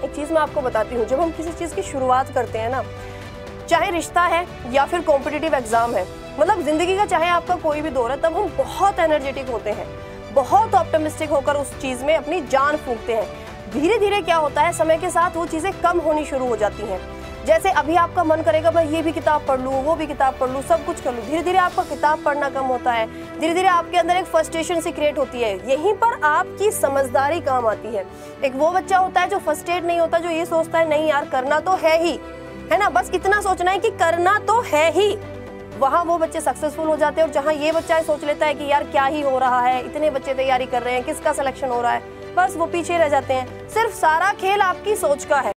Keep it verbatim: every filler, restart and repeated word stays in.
एक चीज़ मैं आपको बताती हूँ, जब हम किसी चीज़ की शुरुआत करते हैं ना, चाहे रिश्ता है या फिर कॉम्पिटिटिव एग्जाम है, मतलब जिंदगी का चाहे आपका कोई भी दौर है, तब हम बहुत एनर्जेटिक होते हैं, बहुत ऑप्टिमिस्टिक होकर उस चीज़ में अपनी जान फूंकते हैं। धीरे धीरे क्या होता है, समय के साथ वो चीज़ें कम होनी शुरू हो जाती हैं। जैसे अभी आपका मन करेगा मैं ये भी किताब पढ़ लूँ, वो भी किताब पढ़ लूँ, सब कुछ कर लूँ, धीरे धीरे आपका किताब पढ़ना कम होता है, धीरे धीरे आपके अंदर एक फ्रस्ट्रेशन सी क्रिएट होती है। यहीं पर आपकी समझदारी काम आती है। एक वो बच्चा होता है जो फ्रस्ट्रेट नहीं होता, जो ये सोचता है नहीं यार करना तो है ही, है ना, बस इतना सोचना है कि करना तो है ही, वहाँ वो बच्चे सक्सेसफुल हो जाते हैं। और जहाँ ये बच्चा सोच लेता है कि यार क्या ही हो रहा है, इतने बच्चे तैयारी कर रहे हैं, किसका सिलेक्शन हो रहा है, बस वो पीछे रह जाते हैं। सिर्फ सारा खेल आपकी सोच का है।